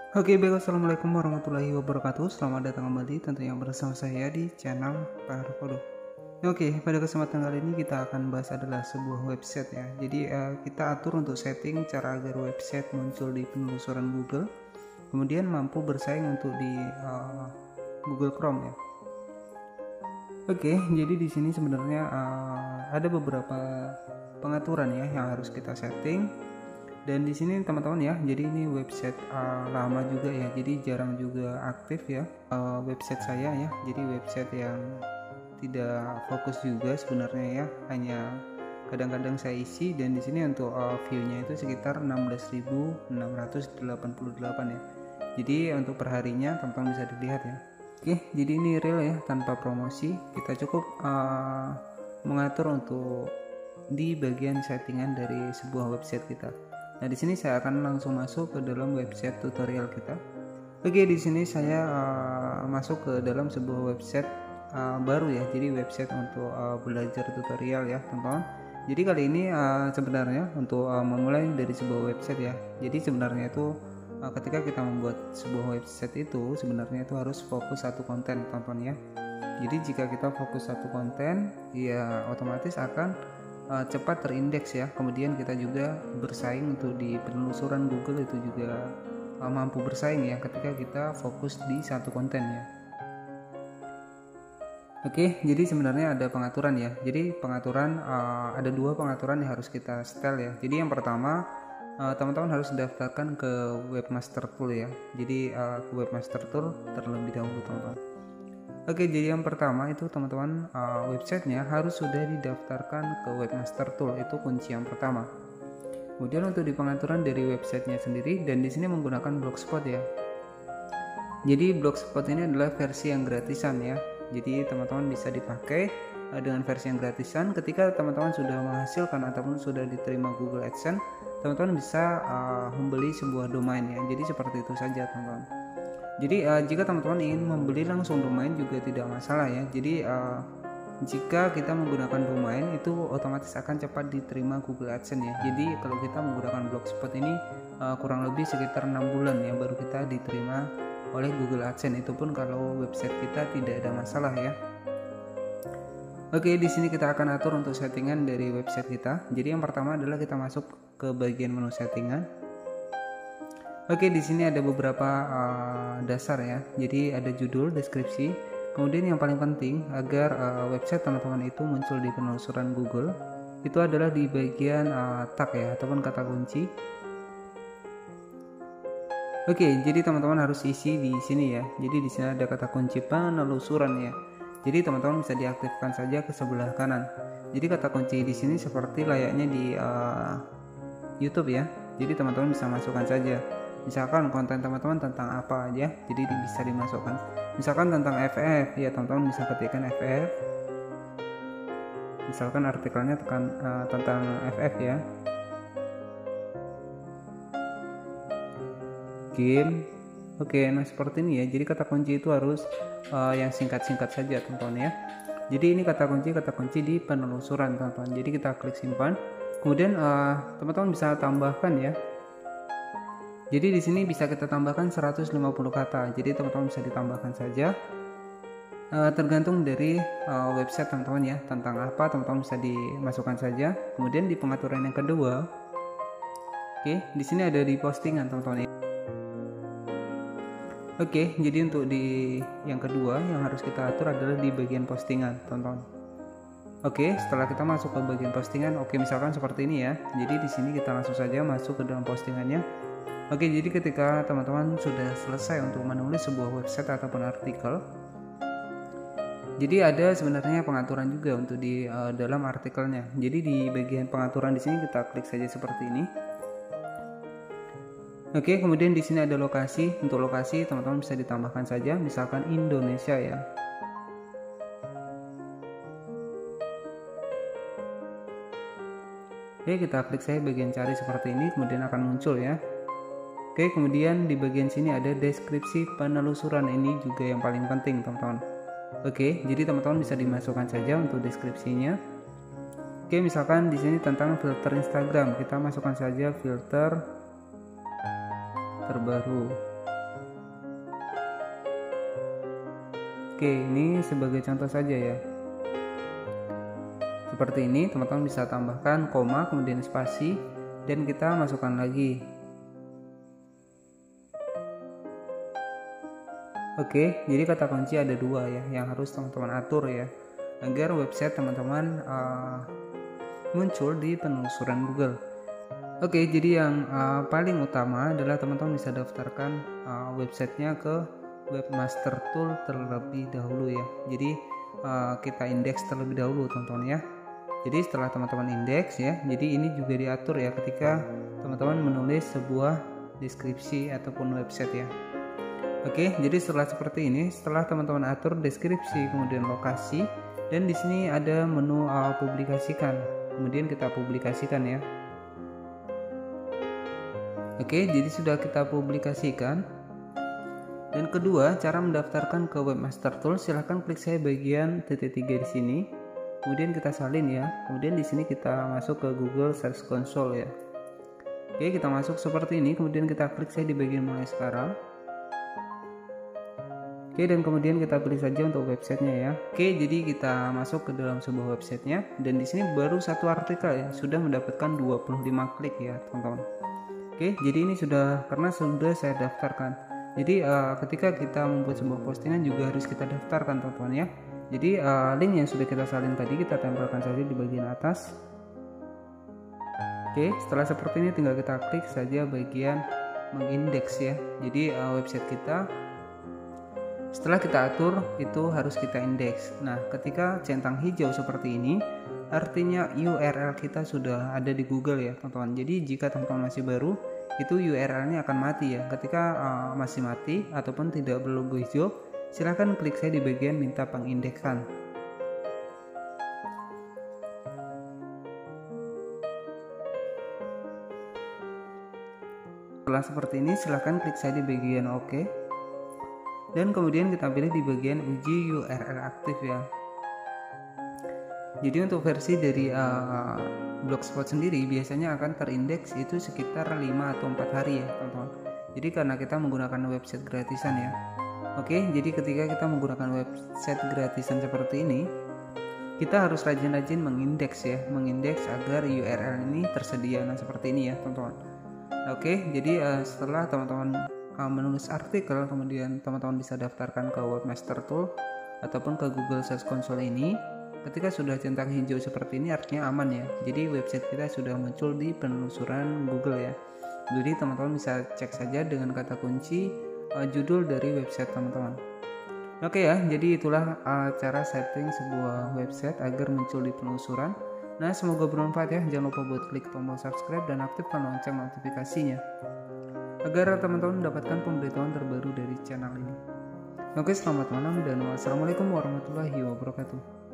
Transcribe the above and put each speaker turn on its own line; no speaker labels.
Oke, baik, assalamualaikum warahmatullahi wabarakatuh. Selamat datang kembali tentunya bersama saya di channel Pak Kodo. Oke, pada kesempatan kali ini kita akan bahas adalah sebuah website ya. Jadi kita atur untuk setting cara agar website muncul di penelusuran Google, kemudian mampu bersaing untuk di Google Chrome ya. Oke, jadi di sini sebenarnya ada beberapa pengaturan ya yang harus kita setting. Dan di sini teman-teman ya, jadi ini website lama juga ya, jadi jarang juga aktif ya website saya ya. Jadi website yang tidak fokus juga sebenarnya ya, hanya kadang-kadang saya isi. Dan di sini untuk view-nya itu sekitar 16.688 ya. Jadi untuk perharinya teman-teman bisa dilihat ya. Oke, jadi ini real ya, tanpa promosi. Kita cukup mengatur untuk di bagian settingan dari sebuah website kita. Nah, di sini saya akan langsung masuk ke dalam website tutorial kita. Oke, di sini saya masuk ke dalam sebuah website baru ya. Jadi website untuk belajar tutorial ya, teman-teman. Jadi kali ini sebenarnya untuk memulai dari sebuah website ya. Jadi sebenarnya itu ketika kita membuat sebuah website itu sebenarnya itu harus fokus satu konten, teman-teman ya. Jadi jika kita fokus satu konten, ya otomatis akan cepat terindeks ya. Kemudian kita juga bersaing untuk di penelusuran Google, itu juga mampu bersaing ya ketika kita fokus di satu konten ya. Oke, jadi sebenarnya ada pengaturan ya. Jadi pengaturan ada dua pengaturan yang harus kita setel ya. Jadi yang pertama, teman-teman harus daftarkan ke Webmaster Tool ya. Jadi ke Webmaster Tool terlebih dahulu, teman-teman. Oke, jadi yang pertama itu teman-teman websitenya harus sudah didaftarkan ke Webmaster Tool, itu kunci yang pertama. Kemudian untuk di pengaturan dari websitenya sendiri, dan di sini menggunakan Blogspot ya. Jadi Blogspot ini adalah versi yang gratisan ya. Jadi teman-teman bisa dipakai dengan versi yang gratisan. Ketika teman-teman sudah menghasilkan ataupun sudah diterima Google AdSense, teman-teman bisa membeli sebuah domain ya. Jadi seperti itu saja, teman-teman. Jadi jika teman-teman ingin membeli langsung domain juga tidak masalah ya. Jadi jika kita menggunakan domain itu otomatis akan cepat diterima Google AdSense ya. Jadi kalau kita menggunakan Blogspot ini kurang lebih sekitar 6 bulan ya baru kita diterima oleh Google AdSense. Itu pun kalau website kita tidak ada masalah ya. Oke, di sini kita akan atur untuk settingan dari website kita. Jadi yang pertama adalah kita masuk ke bagian menu settingan. Oke, di sini ada beberapa dasar ya. Jadi ada judul, deskripsi. Kemudian yang paling penting agar website teman-teman itu muncul di penelusuran Google, itu adalah di bagian tag ya ataupun kata kunci. Oke, jadi teman-teman harus isi di sini ya. Jadi di sini ada kata kunci penelusuran ya. Jadi teman-teman bisa diaktifkan saja ke sebelah kanan. Jadi kata kunci di sini seperti layaknya di YouTube ya. Jadi teman-teman bisa masukkan saja. Misalkan konten teman-teman tentang apa aja, jadi bisa dimasukkan. Misalkan tentang FF ya, teman-teman bisa ketikkan FF. Misalkan artikelnya tentang FF ya, game. Oke, nah seperti ini ya. Jadi kata kunci itu harus yang singkat-singkat saja, teman-teman ya. Jadi ini kata kunci di penelusuran, teman-teman. Jadi kita klik simpan. Kemudian teman-teman bisa tambahkan ya. Jadi di sini bisa kita tambahkan 150 kata. Jadi teman-teman bisa ditambahkan saja. Tergantung dari website teman-teman ya, tentang apa teman-teman bisa dimasukkan saja. Kemudian di pengaturan yang kedua, oke, di sini ada di postingan, teman-teman ya. Oke, jadi untuk di yang kedua yang harus kita atur adalah di bagian postingan, teman-teman. Oke, setelah kita masuk ke bagian postingan, oke misalkan seperti ini ya. Jadi di sini kita langsung saja masuk ke dalam postingannya. Oke, jadi ketika teman-teman sudah selesai untuk menulis sebuah website ataupun artikel, jadi ada sebenarnya pengaturan juga untuk di dalam artikelnya. Jadi di bagian pengaturan di sini kita klik saja seperti ini. Oke, kemudian di sini ada lokasi. Untuk lokasi teman-teman bisa ditambahkan saja, misalkan Indonesia ya. Oke, kita klik saja bagian cari seperti ini, kemudian akan muncul ya. Oke, kemudian di bagian sini ada deskripsi penelusuran, ini juga yang paling penting, teman-teman. Oke, jadi teman-teman bisa dimasukkan saja untuk deskripsinya. Oke, misalkan di sini tentang filter Instagram, kita masukkan saja filter terbaru. Oke, ini sebagai contoh saja ya. Seperti ini, teman-teman bisa tambahkan koma, kemudian spasi, dan kita masukkan lagi. Oke, jadi kata kunci ada dua ya, yang harus teman-teman atur ya, agar website teman-teman muncul di penelusuran Google. Oke, jadi yang paling utama adalah teman-teman bisa daftarkan websitenya ke Webmaster Tool terlebih dahulu ya. Jadi kita indeks terlebih dahulu teman-teman ya. Jadi setelah teman-teman indeks ya, jadi ini juga diatur ya ketika teman-teman menulis sebuah deskripsi ataupun website ya. Oke, jadi setelah seperti ini, setelah teman-teman atur deskripsi, kemudian lokasi, dan di sini ada menu publikasikan. Kemudian kita publikasikan ya. Oke, jadi sudah kita publikasikan. Dan kedua, cara mendaftarkan ke Webmaster Tool, silahkan klik saya bagian titik 3 di sini. Kemudian kita salin ya. Kemudian di sini kita masuk ke Google Search Console ya. Oke, kita masuk seperti ini. Kemudian kita klik saya di bagian mulai sekarang. Oke, dan kemudian kita pilih saja untuk websitenya ya. Oke, jadi kita masuk ke dalam sebuah websitenya, dan di sini baru satu artikel ya, sudah mendapatkan 25 klik ya teman-teman. Oke, jadi ini sudah karena sudah saya daftarkan. Jadi ketika kita membuat sebuah postingan juga harus kita daftarkan teman-teman ya. Jadi link yang sudah kita salin tadi kita tempelkan saja di bagian atas. Oke, setelah seperti ini tinggal kita klik saja bagian mengindeks ya. Jadi website kita setelah kita atur itu harus kita indeks. Nah, ketika centang hijau seperti ini, artinya URL kita sudah ada di Google ya teman-teman. Jadi jika teman-teman masih baru, itu URL-nya akan mati ya. Ketika masih mati ataupun tidak berlogo hijau, silahkan klik saya di bagian minta pengindeksan. Setelah seperti ini, silahkan klik saya di bagian OK. Dan kemudian kita pilih di bagian uji URL aktif ya. Jadi untuk versi dari Blogspot sendiri biasanya akan terindeks itu sekitar 5 atau 4 hari ya teman-teman. Jadi karena kita menggunakan website gratisan ya. Oke, jadi ketika kita menggunakan website gratisan seperti ini, kita harus rajin-rajin mengindeks ya, mengindeks agar URL ini tersedia. Nah seperti ini ya teman-teman. Oke, jadi setelah teman-teman menulis artikel, kemudian teman-teman bisa daftarkan ke Webmaster Tool ataupun ke Google Search Console ini. Ketika sudah centang hijau seperti ini artinya aman ya. Jadi website kita sudah muncul di penelusuran Google ya. Jadi teman-teman bisa cek saja dengan kata kunci judul dari website teman-teman. Oke ya, jadi itulah cara setting sebuah website agar muncul di penelusuran. Nah, semoga bermanfaat ya. Jangan lupa buat klik tombol subscribe dan aktifkan lonceng notifikasinya agar teman-teman mendapatkan pemberitahuan terbaru dari channel ini. Oke, selamat malam dan wassalamualaikum warahmatullahi wabarakatuh.